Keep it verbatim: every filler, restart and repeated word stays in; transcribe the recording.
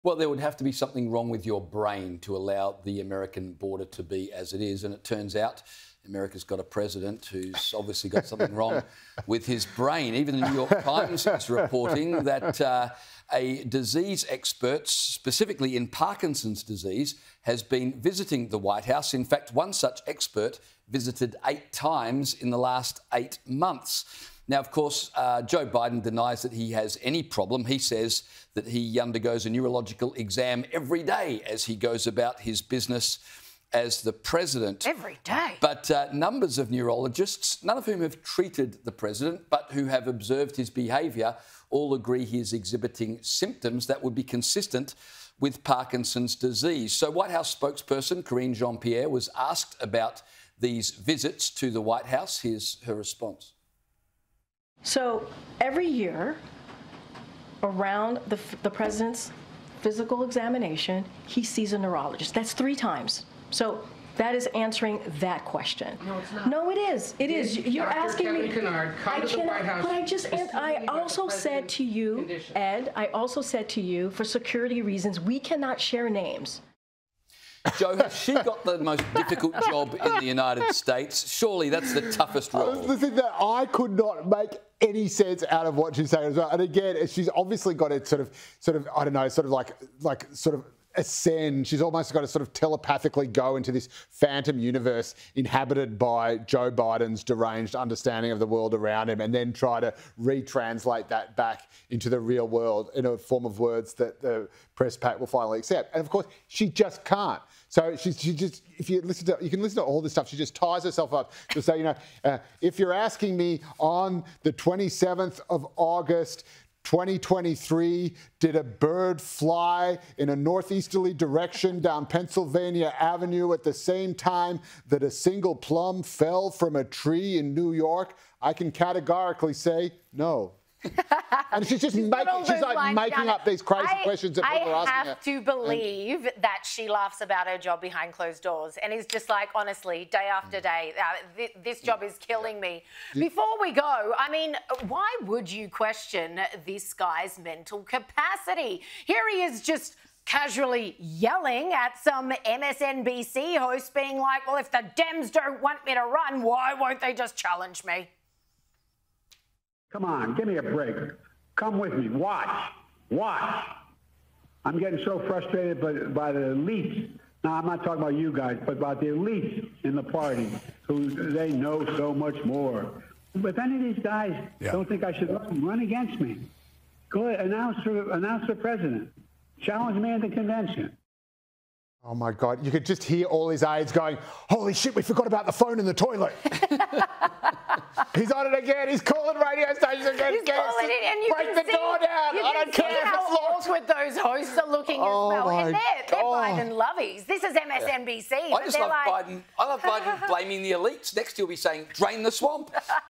Well, there would have to be something wrong with your brain to allow the American border to be as it is. And it turns out America's got a president who's obviously got something wrong with his brain. Even the New York Times is reporting that uh, a disease expert, specifically in Parkinson's disease, has been visiting the White House. In fact, one such expert visited eight times in the last eight months. Now, of course, uh, Joe Biden denies that he has any problem. He says that he undergoes a neurological exam every day as he goes about his business as the president. Every day. But uh, numbers of neurologists, none of whom have treated the president, but who have observed his behaviour, all agree he is exhibiting symptoms that would be consistent with Parkinson's disease. So White House spokesperson Karine Jean-Pierre was asked about these visits to the White House. Here's her response. So every year, around the, the president's physical examination, he sees a neurologist. That's three times. So that is answering that question. No, it's not. No, it is. It is. You're Doctor asking Kevin me. Cannard, come I to the cannot, White House. but I just, and I also said to you, condition. Ed, I also said to you, for security reasons, we cannot share names. Joe, has she got the most difficult job in the United States? Surely that's the toughest role. The thing that I could not make any sense out of what she's saying as well. And again, she's obviously got it sort of, sort of, I don't know, sort of like, like sort of ascend. She's almost got to sort of telepathically go into this phantom universe inhabited by Joe Biden's deranged understanding of the world around him, and then try to retranslate that back into the real world in a form of words that the press pack will finally accept. And of course, she just can't. So she, she just, if you listen to, you can listen to all this stuff. She just ties herself up to say, you know, uh, if you're asking me on the twenty-seventh of August, twenty twenty-three, did a bird fly in a northeasterly direction down Pennsylvania Avenue at the same time that a single plum fell from a tree in New York? I can categorically say no. And she's just making, she's like making up these crazy I, questions that people are asking her. I have to believe and, that she laughs about her job behind closed doors and is just like, honestly, day after day, uh, th this job is killing me. Before we go, I mean, why would you question this guy's mental capacity? Here he is just casually yelling at some M S N B C host being like, well, if the Dems don't want me to run, why won't they just challenge me? Come on, give me a break. Come with me. Watch. Watch. I'm getting so frustrated by, by the elites. Now, I'm not talking about you guys, but about the elites in the party who they know so much more. If any of these guys yeah. don't think I should run, run against me, go ahead, announce for, announce for president. Challenge me at the convention. Oh, my God. You could just hear all his aides going, holy shit, we forgot about the phone in the toilet. He's on it again. He's calling radio stations again. He's calling it, and you break can the see, door down. You I can don't see care how if it's awkward those hosts are looking oh as well. And they're, they're God. Biden lovies. This is M S N B C. I just love like... Biden. I love Biden blaming the elites. Next he'll be saying, drain the swamp.